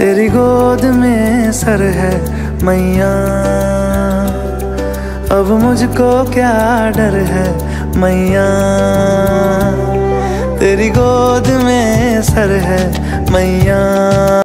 तेरी गोद में सर है मैया, अब मुझको क्या डर है मैया। तेरी गोद में सर है मैया।